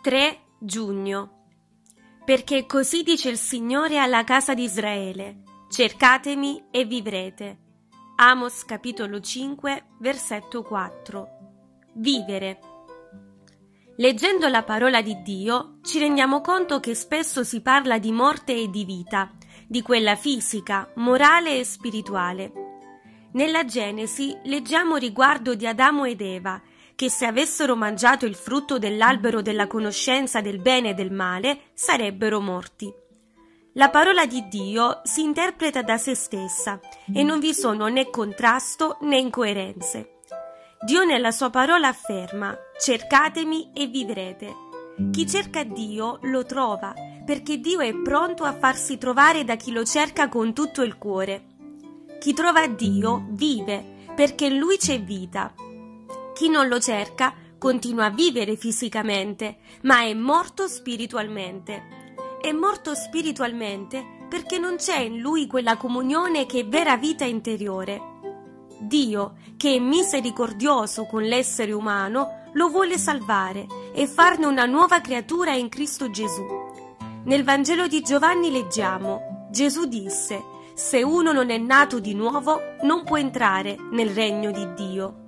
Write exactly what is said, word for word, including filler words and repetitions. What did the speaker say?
tre giugno. Perché così dice il Signore alla casa di Israele: cercatemi e vivrete. Amos capitolo cinque, versetto quattro. Vivere. Leggendo la parola di Dio ci rendiamo conto che spesso si parla di morte e di vita, di quella fisica, morale e spirituale. Nella Genesi leggiamo riguardo di Adamo ed Eva, che se avessero mangiato il frutto dell'albero della conoscenza del bene e del male, sarebbero morti. La parola di Dio si interpreta da se stessa e non vi sono né contrasto né incoerenze. Dio nella sua parola afferma: cercatemi e vivrete. Chi cerca Dio lo trova, perché Dio è pronto a farsi trovare da chi lo cerca con tutto il cuore. Chi trova Dio vive, perché in Lui c'è vita. Chi non lo cerca continua a vivere fisicamente, ma è morto spiritualmente. È morto spiritualmente perché non c'è in Lui quella comunione che è vera vita interiore. Dio, che è misericordioso con l'essere umano, lo vuole salvare e farne una nuova creatura in Cristo Gesù. Nel Vangelo di Giovanni leggiamo: Gesù disse: se uno non è nato di nuovo non può entrare nel regno di Dio.